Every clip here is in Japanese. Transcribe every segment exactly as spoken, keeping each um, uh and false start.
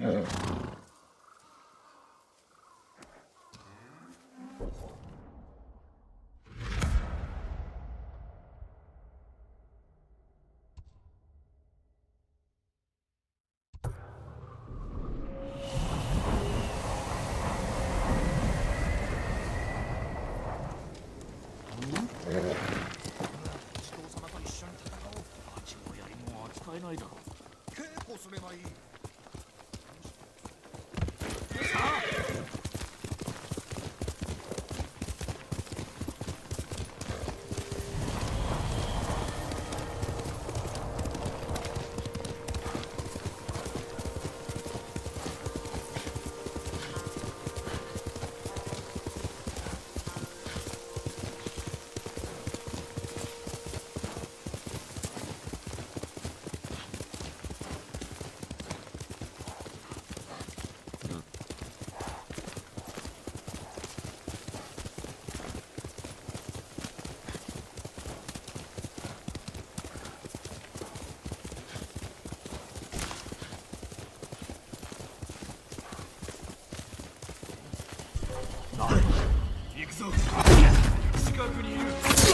近くにいる。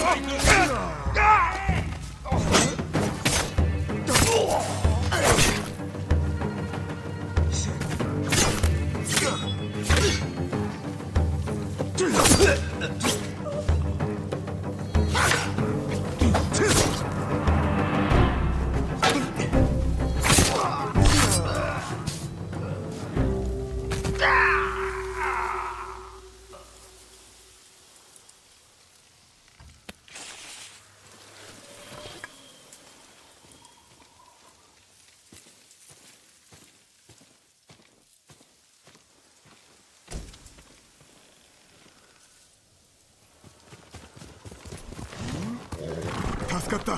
助かった。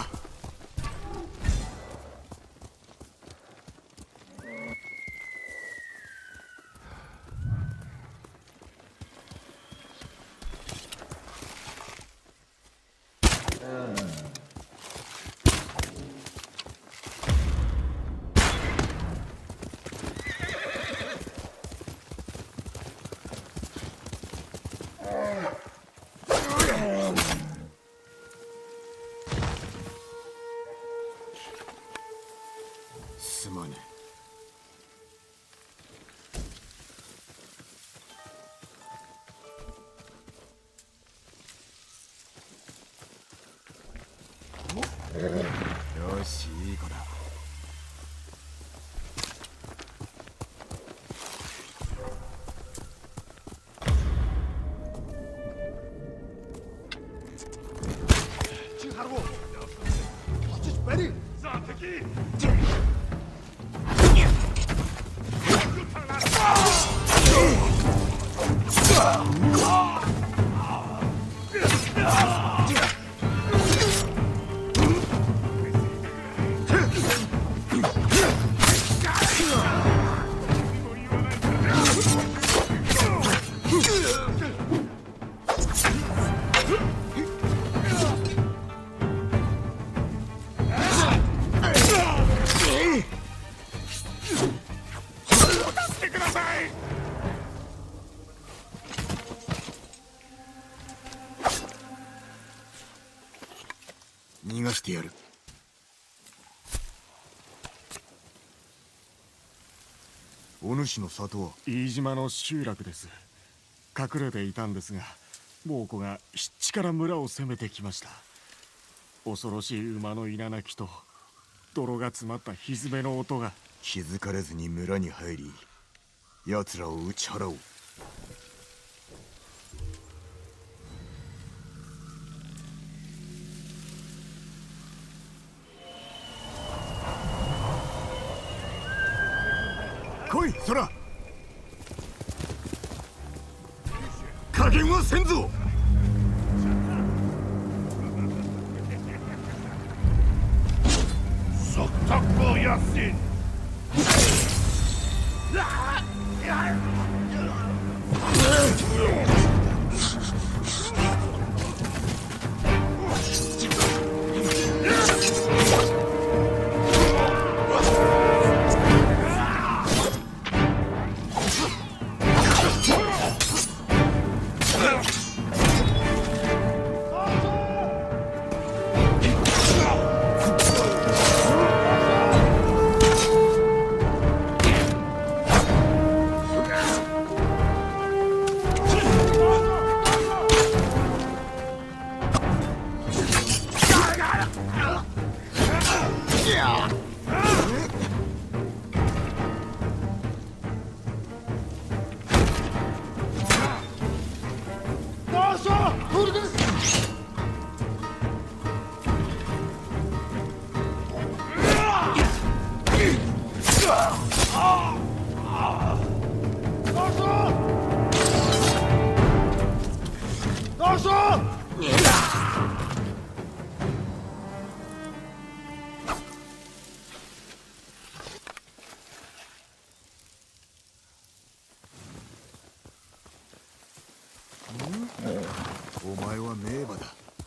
すまねえ。よし、いい子だ。逃がしてやる。お主の里は飯島の集落です。隠れていたんですが、猛虎が湿地から村を攻めてきました。恐ろしい馬の稲鳴きと泥が詰まった蹄の音が。 気づかれずに村に入り、奴らを打ち払おう。来い、空。加減はせんぞ。 صدقوا ياسين. お前は名馬だ。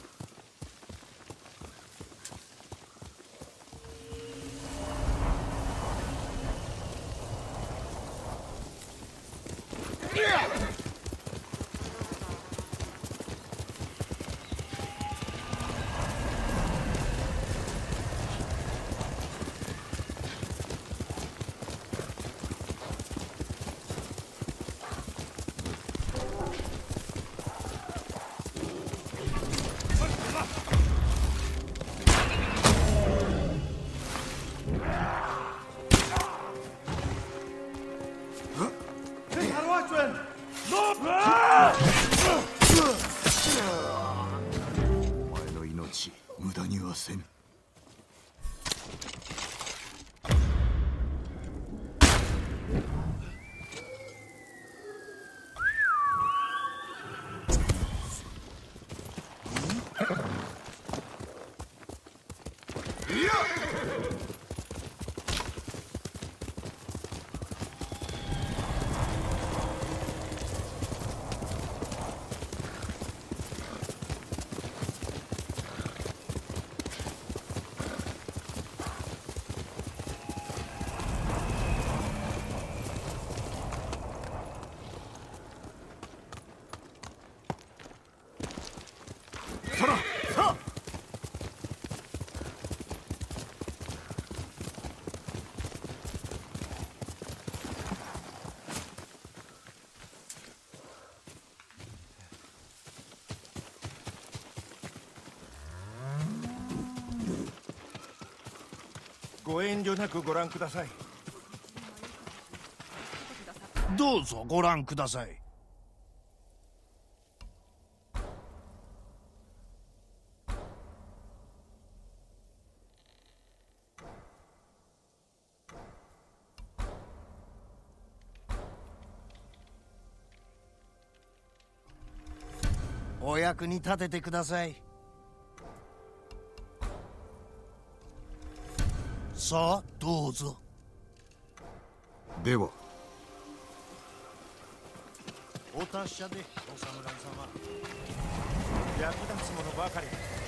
お前の命無駄にはせん。 ご遠慮なくご覧ください。どうぞご覧ください。お役に立ててください。さあどうぞ。 ではお達者でお侍様。役立つものばかり。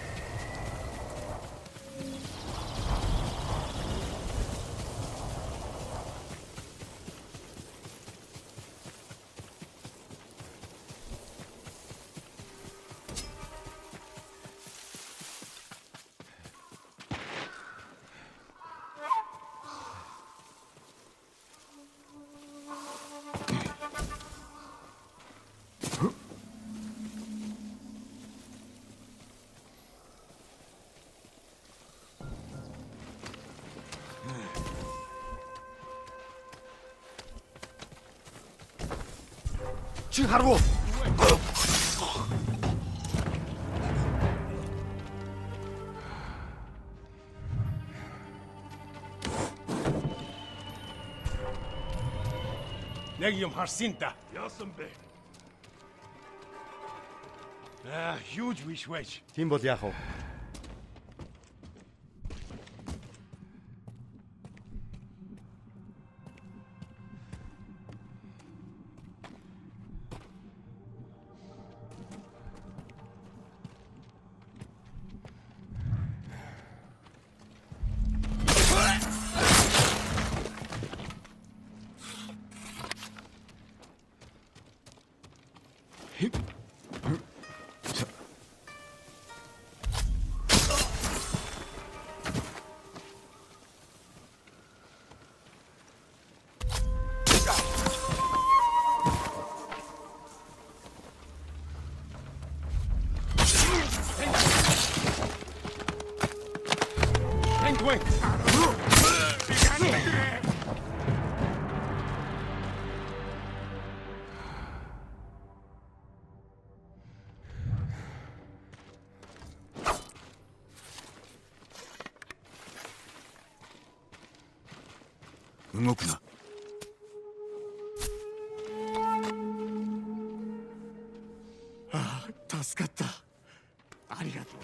去哈鲁。 نجم حرسينتا يا صنبه. آه huge wish wish. تيمبوت ياخو. güey. 動くな。 ああ、助かった。ありがとう。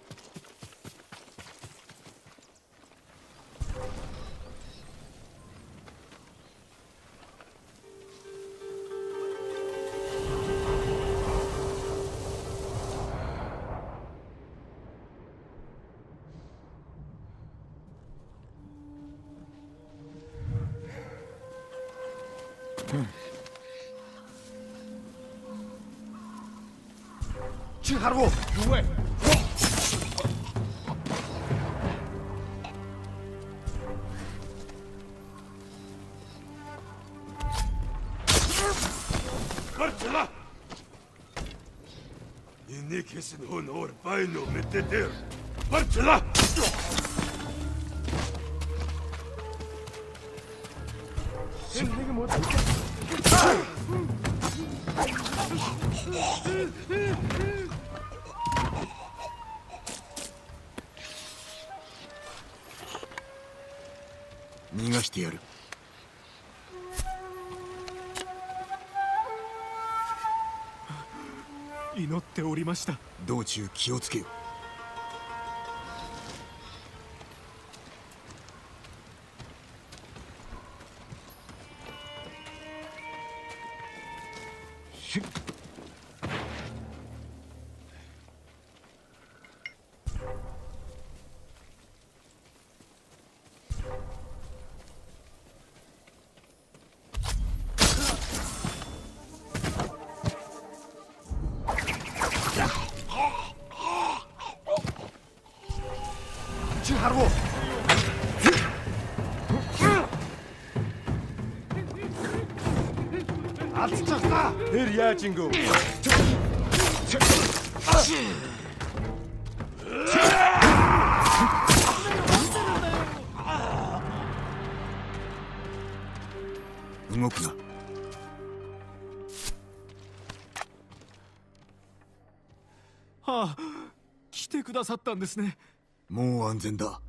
去哈鲁，诸位。 Marcela! Inikis hun or baino meteter. Marcela! Ni 逃がしてやる。 祈っておりました。 道中気をつけよ。 去哈鲁。Atçakla! Her yer Jingo. 動くな。 はあ、来てくださったんですね。 もう安全だ。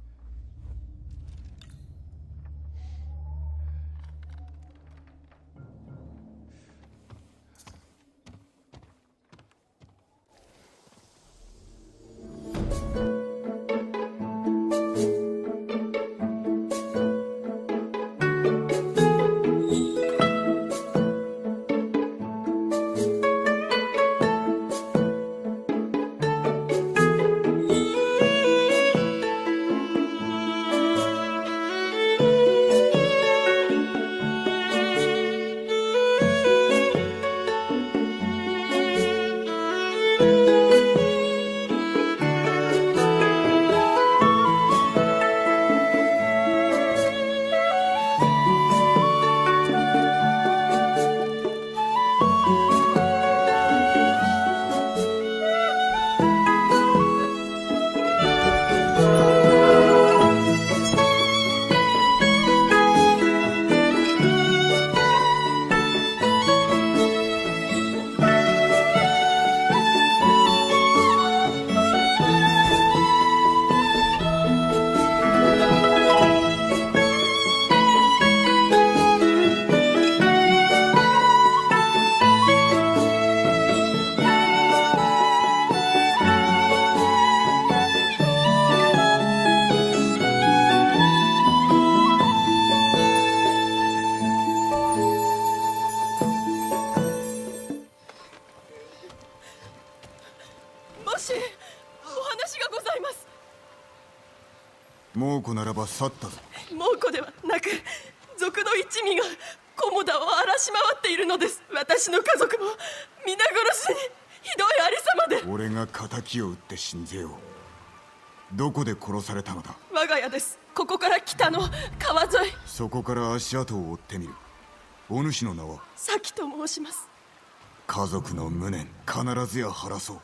猛虎ならば去ったぞ。 猛虎ではなく族の一味が菰田を荒らし回っているのです。私の家族も皆殺しに。ひどいありさまで。 俺が仇を撃って死んぜよう。どこで殺されたのだ。 我が家です。ここから北の川沿い。 そこから足跡を追ってみる。お主の名は？ 咲と申します。 家族の無念必ずや晴らそう。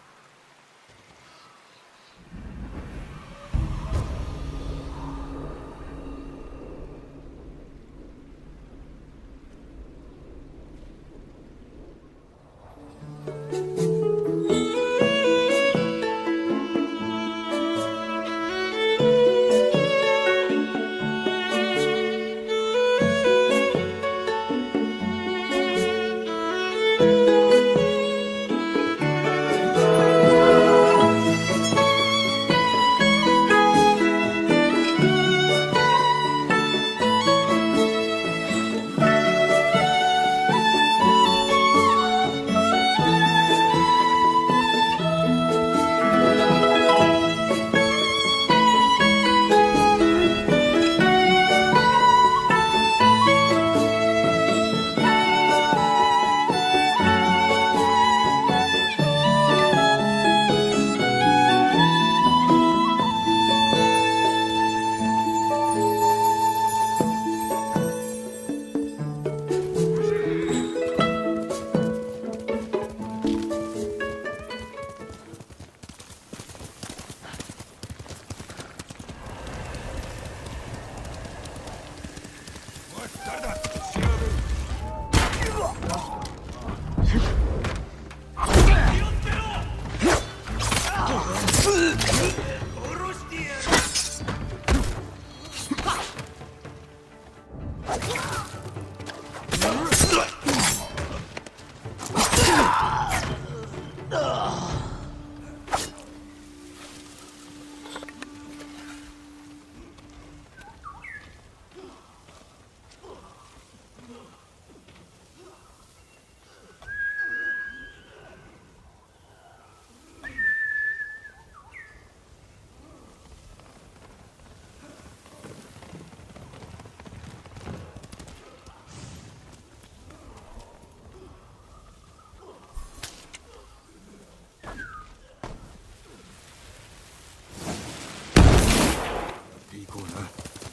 行こうな。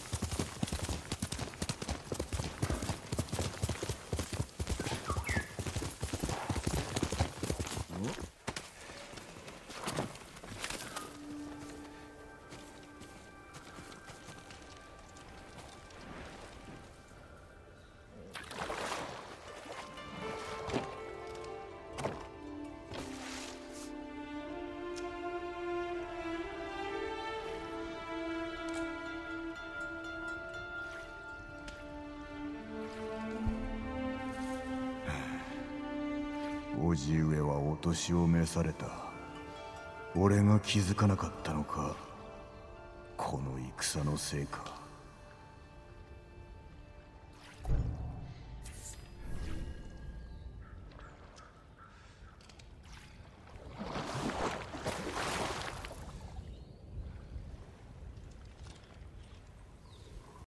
叔父上はお年を召された。俺が気づかなかったのか。この戦のせいか。